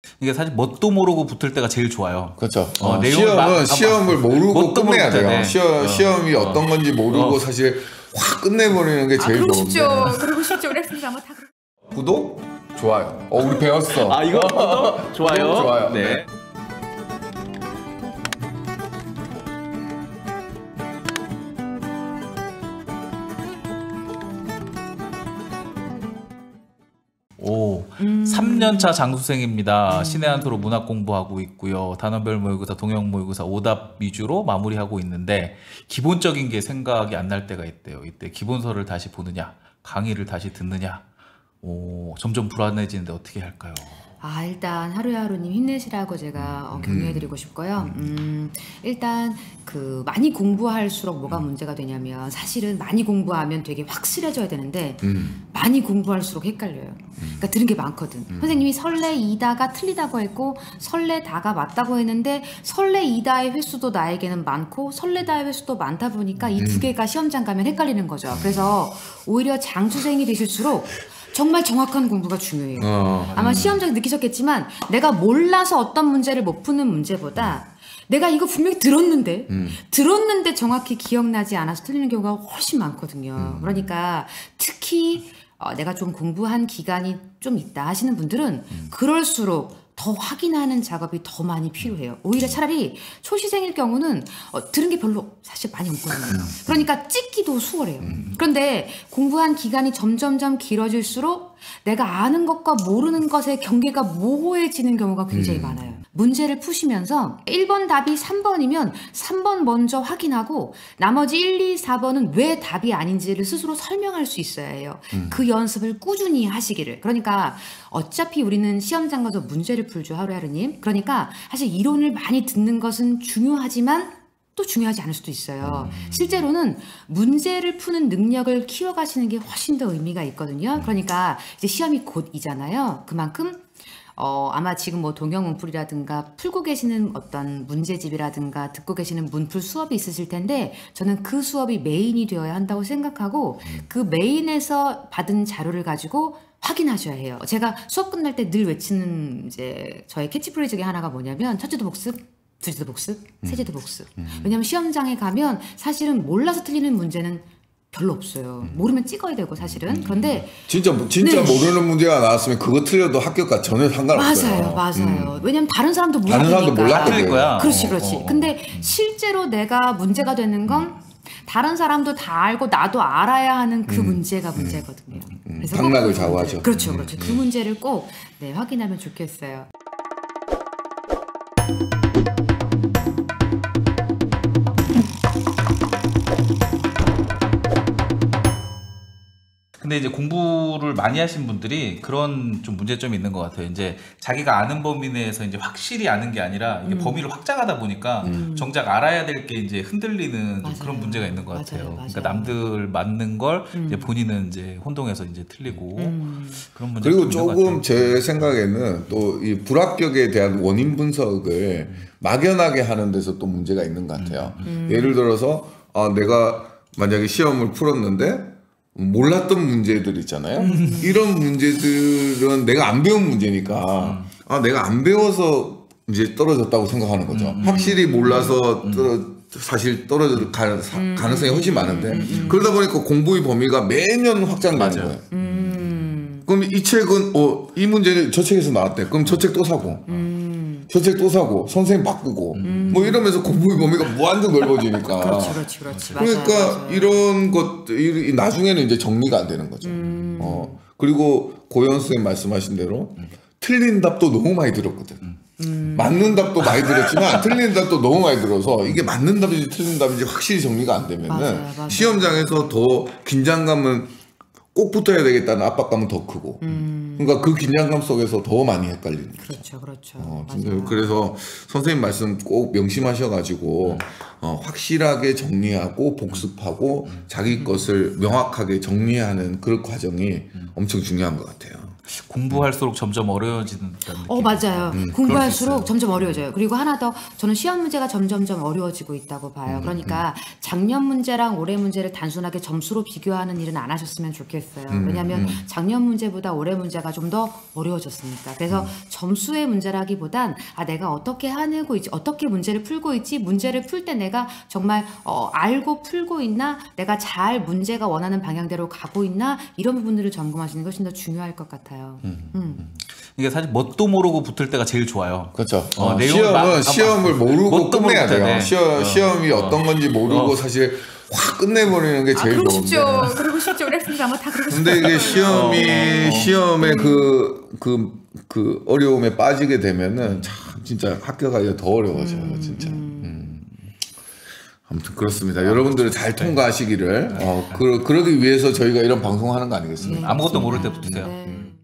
이게 사실 뭣도 모르고 붙을 때가 제일 좋아요. 그렇죠. 내용을 시험을 모르고 끝내야 돼요. 네. 시험이 어떤 건지 모르고 사실 확 끝내버리는 게 제일 그러고 좋은데. 싶죠. 그러고 싶죠. 우리 학생들 아마 다 구독, 좋아요. 우리 배웠어. 이거 좋아요. 구독, 좋아요. 네. 오, 3년차 장수생입니다. 신의 한 수로 문학 공부하고 있고요. 단원별 모의고사, 동영 모의고사 오답 위주로 마무리하고 있는데 기본적인 게 생각이 안 날 때가 있대요. 이때 기본서를 다시 보느냐, 강의를 다시 듣느냐. 점점 불안해지는데 어떻게 할까요? 일단 하루하루님 힘내시라고 제가 격려해드리고 싶고요. 일단 많이 공부할수록 뭐가 문제가 되냐면 사실은 많이 공부하면 되게 확실해져야 되는데 많이 공부할수록 헷갈려요. 그러니까 들은 게 많거든. 선생님이 설레이다가 틀리다고 했고 설레다가 맞다고 했는데 설레이다의 횟수도 나에게는 많고 설레다의 횟수도 많다 보니까 이 두 개가 시험장 가면 헷갈리는 거죠. 그래서 오히려 장수생이 되실수록 정말 정확한 공부가 중요해요. 아마 시험장에 느끼셨겠지만 내가 몰라서 어떤 문제를 못 푸는 문제보다 내가 이거 분명히 들었는데 정확히 기억나지 않아서 틀리는 경우가 훨씬 많거든요. 그러니까 특히 내가 좀 공부한 기간이 좀 있다 하시는 분들은 그럴수록 더 확인하는 작업이 더 많이 필요해요. 오히려 차라리 초시생일 경우는 들은 게 별로 사실 많이 없거든요. 그러니까 찍기도 수월해요. 그런데 공부한 기간이 점점점 길어질수록 내가 아는 것과 모르는 것의 경계가 모호해지는 경우가 굉장히 많아요. 문제를 푸시면서 1번 답이 3번이면 3번 먼저 확인하고 나머지 1, 2, 4번은 왜 답이 아닌지를 스스로 설명할 수 있어야 해요. 그 연습을 꾸준히 하시기를. 그러니까 어차피 우리는 시험장 가서 문제를 풀죠, 하루하루님. 그러니까 사실 이론을 많이 듣는 것은 중요하지만 또 중요하지 않을 수도 있어요. 실제로는 문제를 푸는 능력을 키워가시는 게 훨씬 더 의미가 있거든요. 그러니까 이제 시험이 곧이잖아요. 그만큼 아마 지금 뭐 동영문풀이라든가 풀고 계시는 어떤 문제집이라든가 듣고 계시는 문풀 수업이 있으실 텐데 저는 그 수업이 메인이 되어야 한다고 생각하고 그 메인에서 받은 자료를 가지고 확인하셔야 해요. 제가 수업 끝날 때 늘 외치는 이제 저의 캐치프레이즈 중에 하나가 뭐냐면 첫째도 복습, 둘째도 복습, 셋째도 복습. 왜냐면 시험장에 가면 사실은 몰라서 틀리는 문제는 별로 없어요. 모르면 찍어야 되고 사실은. 그런데 진짜 네. 모르는 문제가 나왔으면 그거 틀려도 합격과 전혀 상관없어요. 맞아요. 왜냐면 다른 사람도 다른 사람도 몰랐거든. 거야. 그렇지. 근데 실제로 내가 문제가 되는 건 다른 사람도 다 알고 나도 알아야 하는 그 문제가 문제거든요. 그래서 당락을 좌우하죠. 그렇죠. 그 문제를 꼭 확인하면 좋겠어요. 근데 이제 공부를 많이 하신 분들이 그런 좀 문제점이 있는 것 같아요. 이제 자기가 아는 범위 내에서 이제 확실히 아는 게 아니라 이게 범위를 확장하다 보니까 정작 알아야 될 게 이제 흔들리는 좀 그런 문제가 있는 것 같아요. 그러니까 남들 맞는 걸 이제 본인은 이제 혼동해서 이제 틀리고 그런 문제. 그리고 조금 제 생각에는 또 이 불합격에 대한 원인 분석을 막연하게 하는 데서 또 문제가 있는 것 같아요. 예를 들어서 내가 만약에 시험을 풀었는데 몰랐던 문제들 있잖아요. 이런 문제들은 내가 안 배운 문제니까 내가 안 배워서 이제 떨어졌다고 생각하는 거죠. 확실히 몰라서 사실 떨어질 가능성이 훨씬 많은데 그러다 보니까 공부의 범위가 매년 확장되는 거예요. 그럼 이 책은 이 문제는 저 책에서 나왔대. 그럼 저 책 또 사고 저 책 또 사고 선생님 바꾸고 뭐 이러면서 공부의 범위가 무한정 넓어지니까 그렇지. 그러니까 맞아요. 이런 것들이 나중에는 이제 정리가 안 되는 거죠. 그리고 고현 선생님 말씀하신 대로 틀린 답도 너무 많이 들었거든. 맞는 답도 많이 들었지만 틀린 답도 너무 많이 들어서 이게 맞는 답인지 틀린 답인지 확실히 정리가 안 되면은 맞아요. 시험장에서 더 긴장감은 꼭 붙어야 되겠다는 압박감은 더 크고 그러니까 그 긴장감 속에서 더 많이 헷갈리는 거죠. 그렇죠. 진짜 그래서 선생님 말씀 꼭 명심하셔가지고 확실하게 정리하고 복습하고 자기 것을 명확하게 정리하는 그런 과정이 엄청 중요한 것 같아요. 공부할수록 점점 어려워지는 느낌. 맞아요. 그럴 수 공부할수록 있어요. 점점 어려워져요. 그리고 하나 더 저는 시험 문제가 점점점 어려워지고 있다고 봐요. 그러니까 작년 문제랑 올해 문제를 단순하게 점수로 비교하는 일은 안 하셨으면 좋겠어요. 왜냐하면 작년 문제보다 올해 문제가 좀 더 어려워졌으니까. 그래서 점수의 문제라기보단 내가 어떻게 해내고 있지, 어떻게 문제를 풀고 있지, 문제를 풀 때 내가 정말 알고 풀고 있나, 내가 잘 문제가 원하는 방향대로 가고 있나, 이런 부분들을 점검하시는 것이 더 중요할 것 같아요. 이게 사실 뭣도 모르고 붙을 때가 제일 좋아요. 그렇죠. 내용을 시험을 모르고 뭣도 끝내야 모르고 돼요. 네. 시험이 어떤 건지 모르고 사실 확 끝내버리는 게 제일 그러고 좋은데. 싶죠. 그러고 싶죠. 우리 학생들 아마 다 그러고 싶어요. 근데 이게 시험의 그 어려움에 빠지게 되면은 참 진짜 합격하기가 더 어려워져요, 진짜. 아무튼 그렇습니다. 여러분들은 잘 통과하시기를 그러기 위해서 저희가 이런 방송하는 거 아니겠습니까? 아무것도 모를 때 붙으세요. 네.